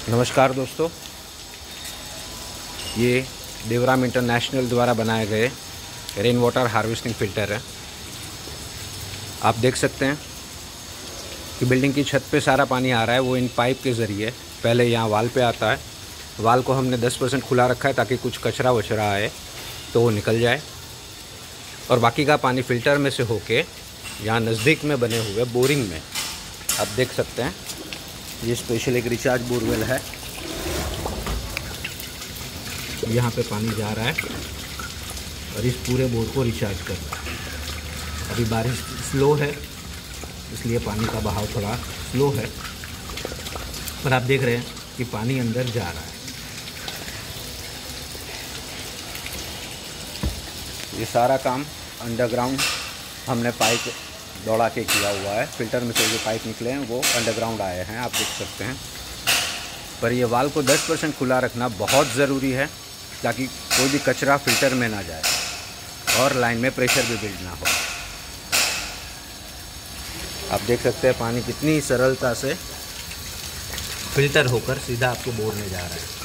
नमस्कार दोस्तों, ये देवराम इंटरनेशनल द्वारा बनाए गए रेन वाटर हार्वेस्टिंग फ़िल्टर है। आप देख सकते हैं कि बिल्डिंग की छत पे सारा पानी आ रहा है, वो इन पाइप के ज़रिए पहले यहाँ वाल पे आता है। वाल को हमने 10% खुला रखा है ताकि कुछ कचरा वचरा आए तो वो निकल जाए, और बाकी का पानी फ़िल्टर में से होके यहाँ नज़दीक में बने हुए बोरिंग में आप देख सकते हैं। ये स्पेशल एक रिचार्ज बोरवेल है, यहाँ पे पानी जा रहा है और इस पूरे बोर को रिचार्ज कर रहा है। अभी बारिश स्लो है इसलिए पानी का बहाव थोड़ा स्लो है, पर आप देख रहे हैं कि पानी अंदर जा रहा है। ये सारा काम अंडरग्राउंड हमने पाइप दौड़ा के किया हुआ है। फ़िल्टर में से जो पाइप निकले हैं वो अंडरग्राउंड आए हैं, आप देख सकते हैं। पर ये वाल को 10% खुला रखना बहुत ज़रूरी है ताकि कोई भी कचरा फ़िल्टर में ना जाए और लाइन में प्रेशर भी बिल्ड ना हो। आप देख सकते हैं पानी कितनी सरलता से फ़िल्टर होकर सीधा आपके बोर में जा रहा है।